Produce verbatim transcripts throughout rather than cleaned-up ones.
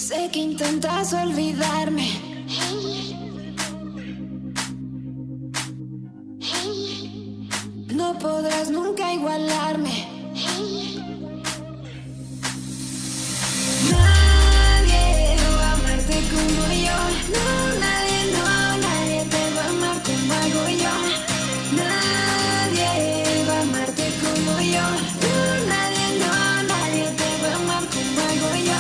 Sé que intentas olvidarme, no podrás nunca igualarme. Nadie va a amarte como yo. No, nadie, no, nadie te va a amar como hago yo. Nadie va a amarte como yo. No, nadie, no, nadie te va a amar como hago yo.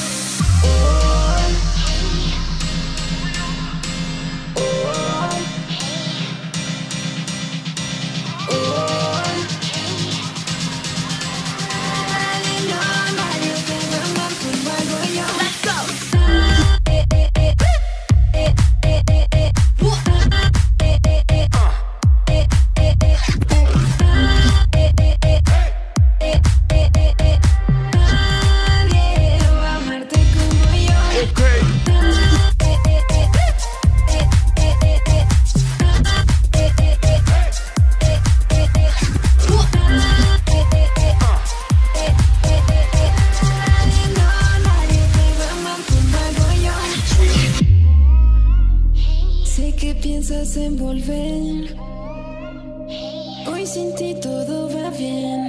Sé que piensas en volver. Hoy sin ti todo va bien.